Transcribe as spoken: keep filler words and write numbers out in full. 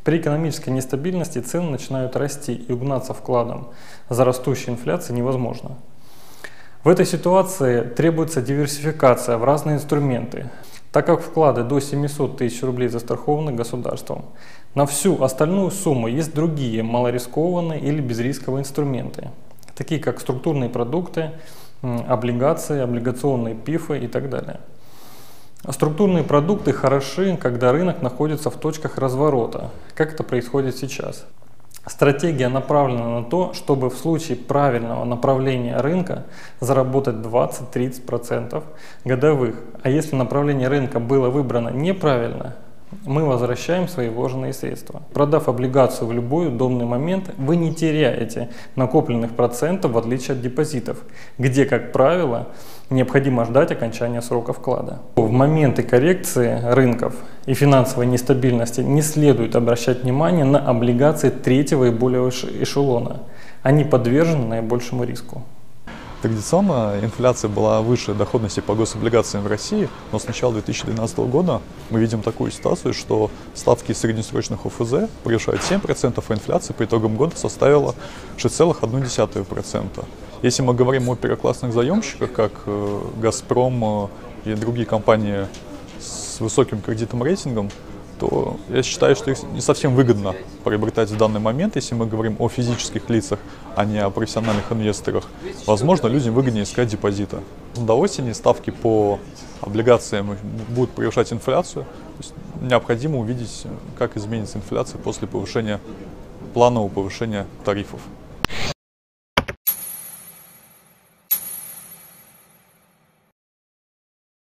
При экономической нестабильности цены начинают расти, и угнаться вкладом за растущей инфляцией невозможно. В этой ситуации требуется диверсификация в разные инструменты, так как вклады до семисот тысяч рублей застрахованы государством. На всю остальную сумму есть другие малорискованные или безрисковые инструменты, такие как структурные продукты, облигации, облигационные пифы и так далее. Структурные продукты хороши, когда рынок находится в точках разворота, как это происходит сейчас. Стратегия направлена на то, чтобы в случае правильного направления рынка заработать двадцать-тридцать процентов годовых. А если направление рынка было выбрано неправильно, мы возвращаем свои вложенные средства. Продав облигацию в любой удобный момент, вы не теряете накопленных процентов, в отличие от депозитов, где, как правило, необходимо ждать окончания срока вклада. В моменты коррекции рынков и финансовой нестабильности не следует обращать внимание на облигации третьего и более эшелона. Они подвержены наибольшему риску. Традиционно инфляция была выше доходности по гособлигациям в России, но с начала две тысячи двенадцатого года мы видим такую ситуацию, что ставки среднесрочных О Ф З превышают семь процентов, а инфляция по итогам года составила шесть целых одна десятая процента. Если мы говорим о первоклассных заемщиках, как «Газпром» и другие компании с высоким кредитным рейтингом, то я считаю, что их не совсем выгодно приобретать в данный момент, если мы говорим о физических лицах, а не о профессиональных инвесторах. Возможно, людям выгоднее искать депозиты. До осени ставки по облигациям будут превышать инфляцию. То есть необходимо увидеть, как изменится инфляция после повышения, планового повышения тарифов.